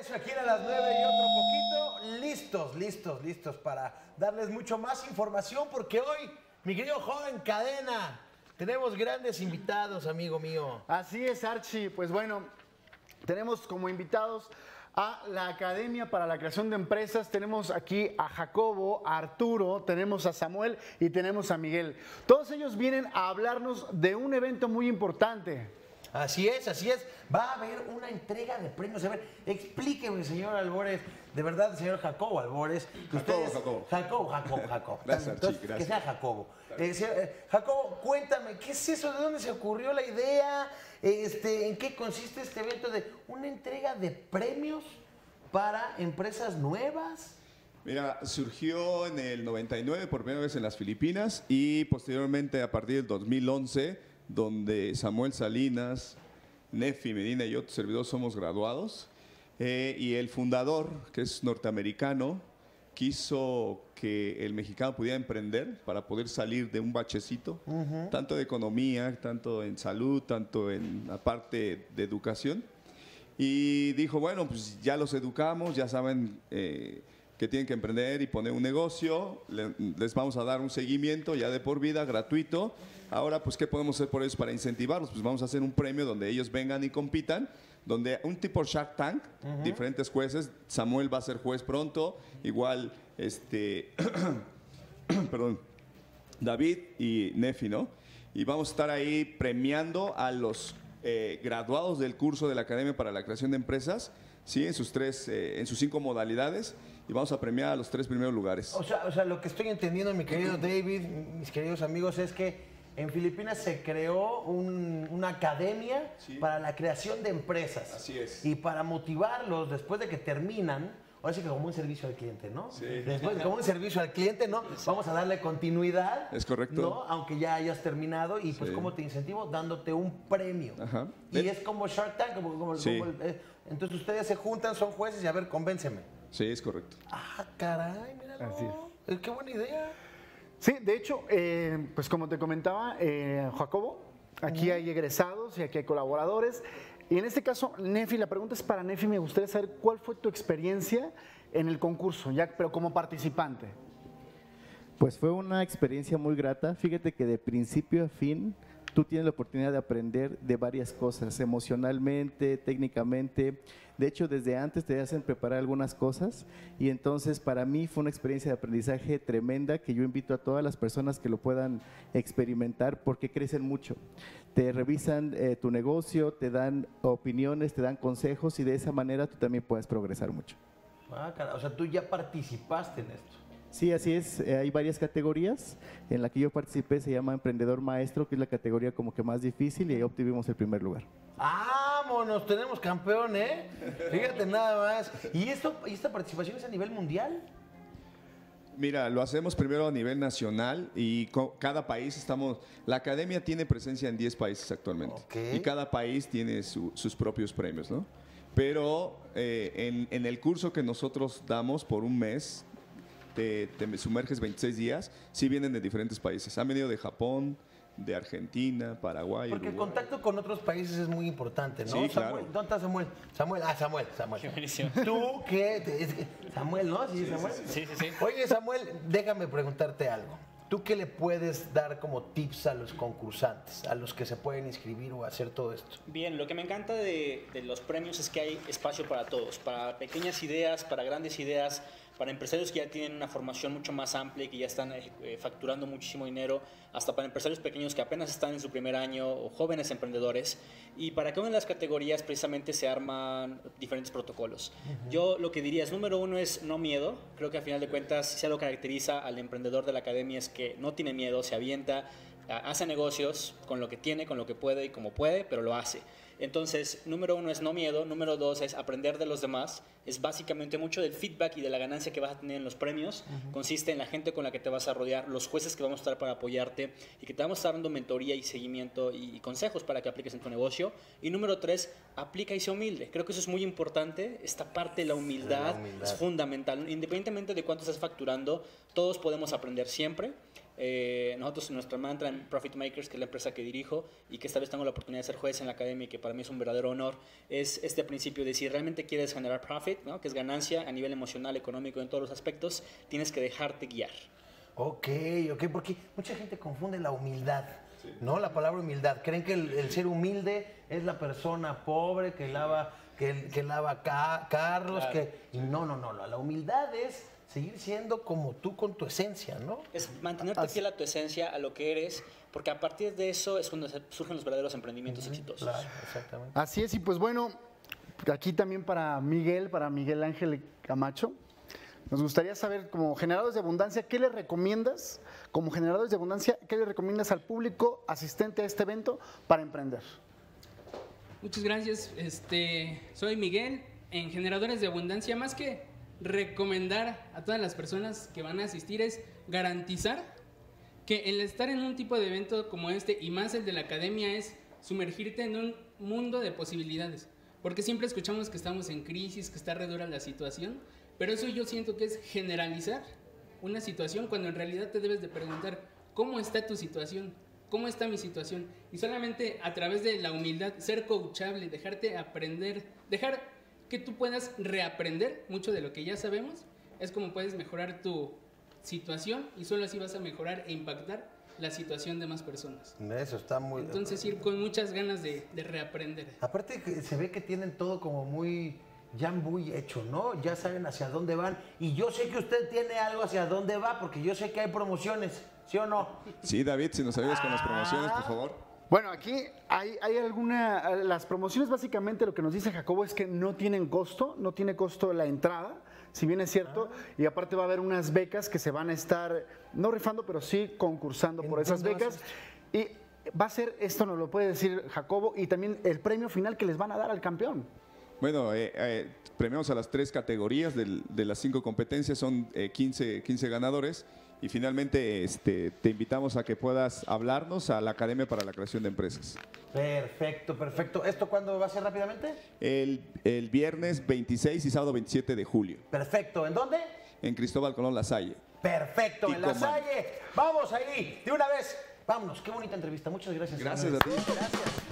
regreso aquí a las 9 y otro poquito. Listos para darles mucho más información porque hoy, mi querido joven Cadena, tenemos grandes invitados, amigo mío. Así es, Archie. Pues bueno, tenemos como invitados a la Academia para la Creación de Empresas. Tenemos aquí a Jacobo, a Arturo, tenemos a Samuel y tenemos a Miguel. Todos ellos vienen a hablarnos de un evento muy importante. Así es. Va a haber una entrega de premios. A ver, explíqueme, señor Albores, de verdad, señor Jacobo Albores. Jacobo. Gracias, Entonces, gracias. que sea Jacobo. Jacobo, cuéntame, ¿qué es eso? ¿De dónde se ocurrió la idea? ¿En qué consiste este evento de una entrega de premios para empresas nuevas? Mira, surgió en el 99 por primera vez en las Filipinas y posteriormente a partir del 2011, donde Samuel Salinas, Nefi Medina y yo, tu servidor, somos graduados. Y el fundador, que es norteamericano, quiso que el mexicano pudiera emprender para poder salir de un bachecito, tanto de economía, tanto en salud, tanto en la parte de educación. Y dijo, bueno, pues ya los educamos, ya saben que tienen que emprender y poner un negocio, les vamos a dar un seguimiento ya de por vida, gratuito. Ahora, pues, ¿qué podemos hacer por ellos para incentivarlos? Pues vamos a hacer un premio donde ellos vengan y compitan, donde un tipo Shark Tank, diferentes jueces. Samuel va a ser juez pronto, igual, perdón, David y Nefi, ¿no? Y vamos a estar ahí premiando a los graduados del curso de la Academia para la Creación de Empresas, ¿sí? En sus 5 modalidades, y vamos a premiar a los 3 primeros lugares. O sea, lo que estoy entendiendo, mi querido David, mis queridos amigos, es que en Filipinas se creó una academia para la creación de empresas. Así es. Y para motivarlos después de que terminan, ahora sí que como un servicio al cliente, ¿no? Sí. Después, como un servicio al cliente, ¿no? Vamos a darle continuidad. Es correcto. ¿No? Aunque ya hayas terminado. Y pues, Sí. ¿cómo te incentivo? Dándote un premio. Ajá. Y es como Shark Tank. Sí. Entonces ustedes se juntan, son jueces y a ver, convénceme. Sí, es correcto. Ah, caray, míralo. Así Qué buena idea. Sí, de hecho, pues como te comentaba, Jacobo, aquí hay egresados y aquí hay colaboradores. Y en este caso, Nefi, la pregunta es para Nefi. Me gustaría saber cuál fue tu experiencia en el concurso, ya, pero como participante. Pues fue una experiencia muy grata. Fíjate que de principio a fin tú tienes la oportunidad de aprender de varias cosas, emocionalmente, técnicamente. De hecho, desde antes te hacen preparar algunas cosas y entonces para mí fue una experiencia de aprendizaje tremenda que yo invito a todas las personas que lo puedan experimentar porque crecen mucho. Te revisan tu negocio, te dan opiniones, te dan consejos y de esa manera tú también puedes progresar mucho. Ah, caray, o sea, tú ya participaste en esto. Sí, así es. Hay varias categorías. En la que yo participé se llama Emprendedor Maestro, que es la categoría como que más difícil y ahí obtuvimos el primer lugar. ¡Vámonos! Tenemos campeón, ¿eh? Fíjate nada más. ¿Y esta participación es a nivel mundial? Mira, lo hacemos primero a nivel nacional y cada país la academia tiene presencia en 10 países actualmente. Ok. Y cada país tiene sus propios premios, ¿no? Pero en el curso que nosotros damos por un mes, te sumerges 26 días, sí vienen de diferentes países. Han venido de Japón, de Argentina, Paraguay, Porque el Uruguay. contacto con otros países es muy importante, ¿no? Sí, Samuel, claro. ¿dónde está Samuel? Samuel. Qué buenísimo. ¿Tú qué? Samuel, ¿no? Sí, Samuel. Sí. Oye, Samuel, déjame preguntarte algo. ¿Tú qué le puedes dar como tips a los concursantes, a los que se pueden inscribir o hacer todo esto? Bien, lo que me encanta de los premios es que hay espacio para todos, para pequeñas ideas, para grandes ideas, para empresarios que ya tienen una formación mucho más amplia y que ya están facturando muchísimo dinero, hasta para empresarios pequeños que apenas están en su primer año o jóvenes emprendedores. Y para cada una de las categorías precisamente se arman diferentes protocolos. Yo lo que diría es, número uno es no miedo. Creo que al final de cuentas, si algo caracteriza al emprendedor de la academia es que no tiene miedo, se avienta, hace negocios con lo que tiene, con lo que puede y como puede, pero lo hace. Entonces, número uno es no miedo, número dos es aprender de los demás, es básicamente mucho del feedback y de la ganancia que vas a tener en los premios, consiste en la gente con la que te vas a rodear, los jueces que vamos a estar para apoyarte y que te vamos a estar dando mentoría y seguimiento y consejos para que apliques en tu negocio. Y número tres, aplica y sé humilde. Creo que eso es muy importante, esta parte de la humildad es fundamental. Independientemente de cuánto estés facturando, todos podemos aprender siempre. Nosotros, nuestra mantra en Profit Makers, que es la empresa que dirijo y que esta vez tengo la oportunidad de ser juez en la academia y que para mí es un verdadero honor, es este principio de si realmente quieres generar profit, ¿no? Que es ganancia a nivel emocional, económico, en todos los aspectos, tienes que dejarte guiar. Ok, porque mucha gente confunde la humildad, ¿no? La palabra humildad. Creen que el ser humilde es la persona pobre que lava carros, Claro. y no. La humildad es seguir siendo como tú con tu esencia, ¿no? Es mantenerte fiel a tu esencia, a lo que eres, porque a partir de eso es cuando surgen los verdaderos emprendimientos exitosos. Claro, exactamente. Así es, y pues bueno, aquí también para Miguel Ángel Camacho, nos gustaría saber, como generadores de abundancia, ¿qué le recomiendas, como generadores de abundancia, qué le recomiendas al público asistente a este evento para emprender? Muchas gracias. Soy Miguel. En Generadores de Abundancia, más que recomendar a todas las personas que van a asistir, es garantizar que el estar en un tipo de evento como este, y más el de la academia, es sumergirte en un mundo de posibilidades. Porque siempre escuchamos que estamos en crisis, que está re dura la situación, pero eso yo siento que es generalizar una situación cuando en realidad te debes de preguntar, ¿cómo está tu situación? ¿Cómo está mi situación? Y solamente a través de la humildad, ser coachable, dejarte aprender, dejar que tú puedas reaprender mucho de lo que ya sabemos, es como puedes mejorar tu situación y solo así vas a mejorar e impactar la situación de más personas. Eso está muy... Entonces ir con muchas ganas de reaprender. Aparte que se ve que tienen todo como ya muy hecho, ¿no? Ya saben hacia dónde van. Y yo sé que usted tiene algo hacia dónde va, porque yo sé que hay promociones, ¿sí o no? Sí, David, si nos ayudas con las promociones, por favor. Bueno, aquí hay las promociones básicamente lo que nos dice Jacobo es que no tienen costo, no tiene costo la entrada, si bien es cierto, y aparte va a haber unas becas que se van a estar, no rifando, pero sí concursando por esas becas. Y va a ser, esto nos lo puede decir Jacobo, y también el premio final que les van a dar al campeón. Bueno, premiamos a las 3 categorías de las 5 competencias, son 15 ganadores. Y finalmente te invitamos a que puedas hablarnos a la Academia para la Creación de Empresas. Perfecto. ¿Esto cuándo va a ser rápidamente? El viernes 26 y sábado 27 de julio. Perfecto. ¿En dónde? En Cristóbal Colón La Salle. Perfecto, en La Ticomán. Salle. Vamos ahí, de una vez. Vámonos, qué bonita entrevista. Muchas gracias. Gracias señores. a ti. Gracias.